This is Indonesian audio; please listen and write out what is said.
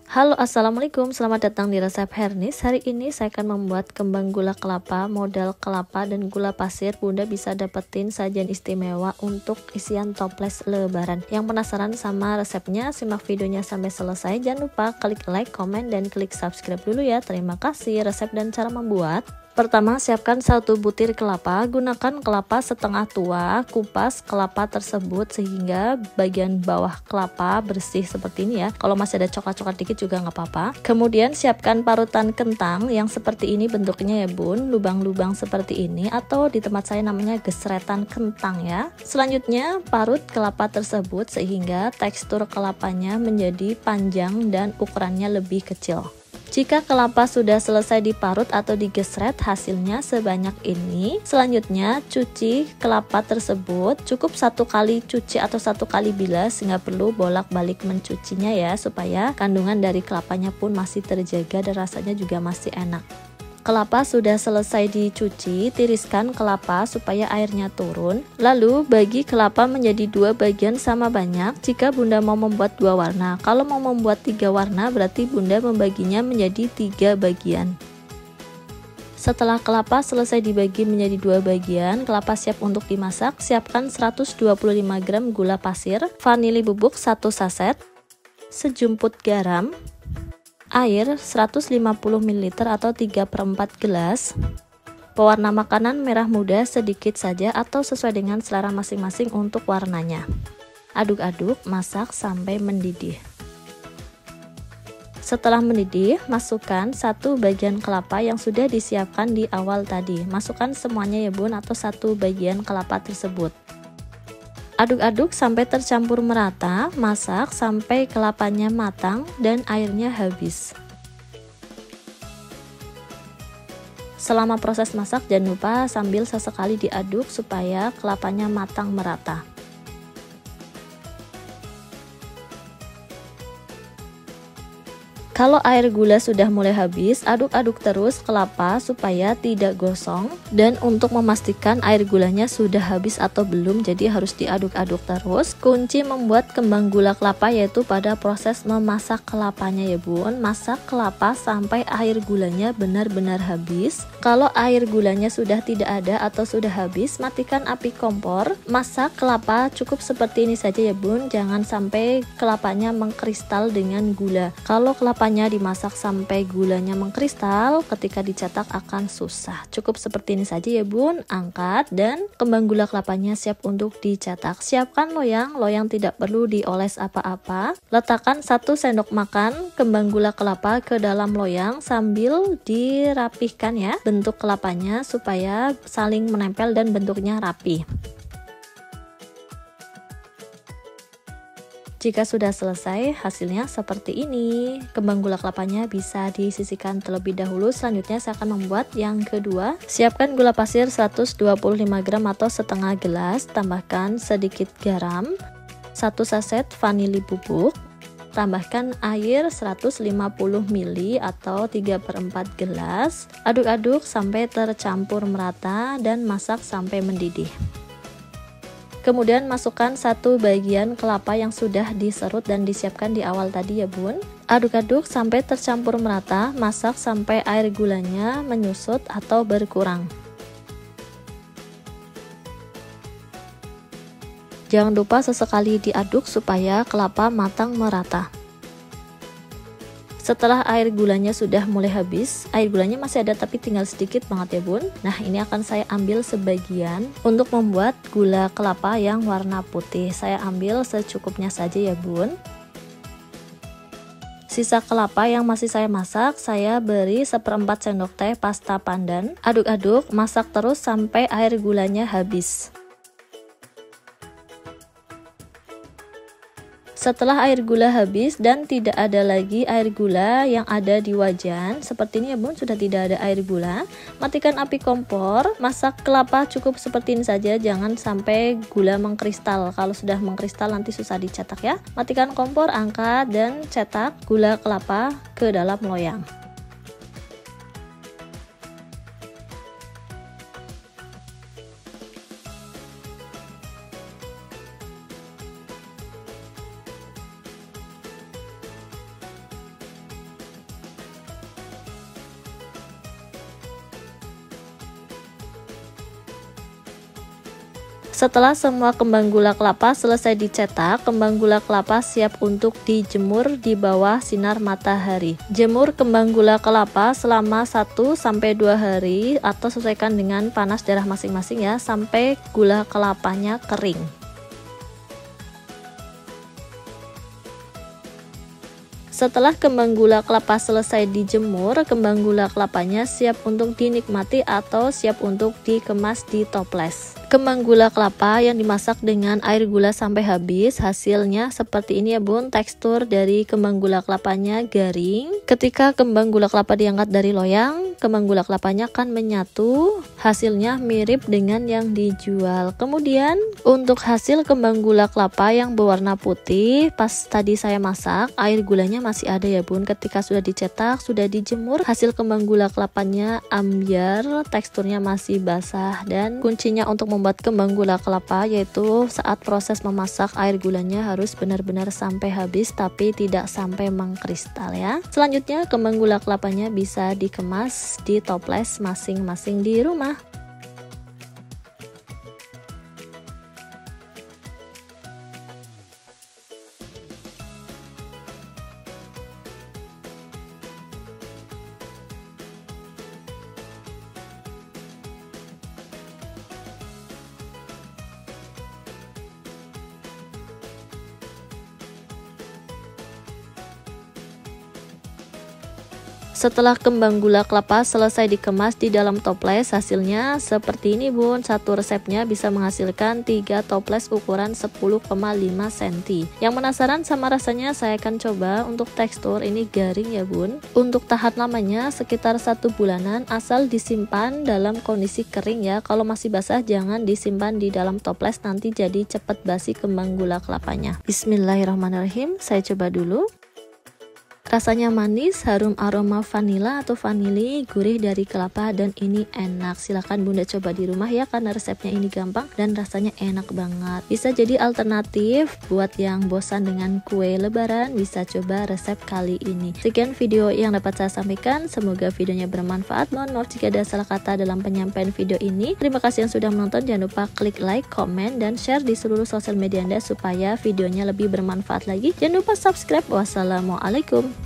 Halo, assalamualaikum, selamat datang di resep Hernis. Hari ini saya akan membuat kembang gula kelapa, modal kelapa dan gula pasir. Bunda bisa dapetin sajian istimewa untuk isian toples lebaran. Yang penasaran sama resepnya, simak videonya sampai selesai. Jangan lupa klik like, komen, dan klik subscribe dulu ya. Terima kasih. Resep dan cara membuat: pertama, siapkan 1 butir kelapa. Gunakan kelapa setengah tua. Kupas kelapa tersebut sehingga bagian bawah kelapa bersih seperti ini ya. Kalau masih ada coklat-coklat dikit juga nggak apa-apa. Kemudian siapkan parutan kentang yang seperti ini bentuknya ya bun, lubang-lubang seperti ini, atau di tempat saya namanya gesretan kentang ya. Selanjutnya parut kelapa tersebut sehingga tekstur kelapanya menjadi panjang dan ukurannya lebih kecil. Jika kelapa sudah selesai diparut atau digesret, hasilnya sebanyak ini. Selanjutnya cuci kelapa tersebut, cukup 1 kali cuci atau 1 kali bilas, nggak perlu bolak-balik mencucinya ya, supaya kandungan dari kelapanya pun masih terjaga dan rasanya juga masih enak. Kelapa sudah selesai dicuci, tiriskan kelapa supaya airnya turun. Lalu bagi kelapa menjadi 2 bagian sama banyak jika bunda mau membuat 2 warna. Kalau mau membuat 3 warna berarti bunda membaginya menjadi 3 bagian. Setelah kelapa selesai dibagi menjadi 2 bagian, kelapa siap untuk dimasak. Siapkan 125 gram gula pasir, vanili bubuk 1 saset, sejumput garam, air 150 ml atau 3/4 gelas, pewarna makanan merah muda sedikit saja atau sesuai dengan selera masing-masing untuk warnanya. Aduk-aduk, masak sampai mendidih. Setelah mendidih, masukkan 1 bagian kelapa yang sudah disiapkan di awal tadi. Masukkan semuanya ya bun, atau 1 bagian kelapa tersebut. Aduk-aduk sampai tercampur merata, masak sampai kelapanya matang dan airnya habis. Selama proses masak jangan lupa sambil sesekali diaduk supaya kelapanya matang merata. Kalau air gula sudah mulai habis, aduk-aduk terus kelapa supaya tidak gosong, dan untuk memastikan air gulanya sudah habis atau belum, jadi harus diaduk-aduk terus. Kunci membuat kembang gula kelapa yaitu pada proses memasak kelapanya ya bun. Masak kelapa sampai air gulanya benar-benar habis. Kalau air gulanya sudah tidak ada atau sudah habis, matikan api kompor. Masak kelapa cukup seperti ini saja ya bun, jangan sampai kelapanya mengkristal dengan gula. Kalau kelapanya dimasak sampai gulanya mengkristal, ketika dicetak akan susah. Cukup seperti ini saja ya bun, angkat dan kembang gula kelapanya siap untuk dicetak. Siapkan loyang tidak perlu dioles apa-apa. Letakkan 1 sendok makan kembang gula kelapa ke dalam loyang sambil dirapihkan ya bentuk kelapanya supaya saling menempel dan bentuknya rapi. Jika sudah selesai, hasilnya seperti ini. Kembang gula kelapanya bisa disisihkan terlebih dahulu. Selanjutnya saya akan membuat yang kedua. Siapkan gula pasir 125 gram atau setengah gelas. Tambahkan sedikit garam, 1 saset vanili bubuk. Tambahkan air 150 ml atau 3/4 gelas. Aduk-aduk sampai tercampur merata dan masak sampai mendidih. Kemudian masukkan 1 bagian kelapa yang sudah diserut dan disiapkan di awal tadi ya bun. Aduk-aduk sampai tercampur merata, masak sampai air gulanya menyusut atau berkurang. Jangan lupa sesekali diaduk supaya kelapa matang merata. Setelah air gulanya sudah mulai habis, air gulanya masih ada tapi tinggal sedikit banget ya bun. Nah, ini akan saya ambil sebagian untuk membuat gula kelapa yang warna putih. Saya ambil secukupnya saja ya bun. Sisa kelapa yang masih saya masak, saya beri 1/4 sendok teh pasta pandan. Aduk-aduk, masak terus sampai air gulanya habis. Setelah air gula habis dan tidak ada lagi air gula yang ada di wajan, seperti ini ya bun, sudah tidak ada air gula, matikan api kompor. Masak kelapa cukup seperti ini saja, jangan sampai gula mengkristal. Kalau sudah mengkristal nanti susah dicetak ya. Matikan kompor, angkat dan cetak gula kelapa ke dalam loyang. Setelah semua kembang gula kelapa selesai dicetak, kembang gula kelapa siap untuk dijemur di bawah sinar matahari. Jemur kembang gula kelapa selama 1-2 hari atau sesuaikan dengan panas daerah masing-masing ya, sampai gula kelapanya kering. Setelah kembang gula kelapa selesai dijemur, kembang gula kelapanya siap untuk dinikmati atau siap untuk dikemas di toples. Kembang gula kelapa yang dimasak dengan air gula sampai habis, hasilnya seperti ini ya bun. Tekstur dari kembang gula kelapanya garing. Ketika kembang gula kelapa diangkat dari loyang, kembang gula kelapanya akan menyatu. Hasilnya mirip dengan yang dijual. Kemudian untuk hasil kembang gula kelapa yang berwarna putih, pas tadi saya masak, air gulanya masih ada ya bun. Ketika sudah dicetak, sudah dijemur, hasil kembang gula kelapanya ambyar, teksturnya masih basah. Dan kuncinya untuk membuat kembang gula kelapa yaitu saat proses memasak, air gulanya harus benar-benar sampai habis tapi tidak sampai mengkristal ya. Selanjutnya kembang gula kelapanya bisa dikemas di toples masing-masing di rumah. Setelah kembang gula kelapa selesai dikemas di dalam toples, hasilnya seperti ini bun. Satu resepnya bisa menghasilkan 3 toples ukuran 10,5 cm. Yang penasaran sama rasanya, saya akan coba. Untuk tekstur ini garing ya bun. Untuk tahan lamanya sekitar 1 bulanan, asal disimpan dalam kondisi kering ya. Kalau masih basah jangan disimpan di dalam toples, nanti jadi cepat basi kembang gula kelapanya. Bismillahirrahmanirrahim, saya coba dulu. Rasanya manis, harum aroma vanila atau vanili, gurih dari kelapa, dan ini enak. Silahkan bunda coba di rumah ya, karena resepnya ini gampang dan rasanya enak banget. Bisa jadi alternatif buat yang bosan dengan kue lebaran, bisa coba resep kali ini. Sekian video yang dapat saya sampaikan, semoga videonya bermanfaat. Mohon maaf jika ada salah kata dalam penyampaian video ini. Terima kasih yang sudah menonton, jangan lupa klik like, komen, dan share di seluruh sosial media Anda supaya videonya lebih bermanfaat lagi. Jangan lupa subscribe. Wassalamualaikum.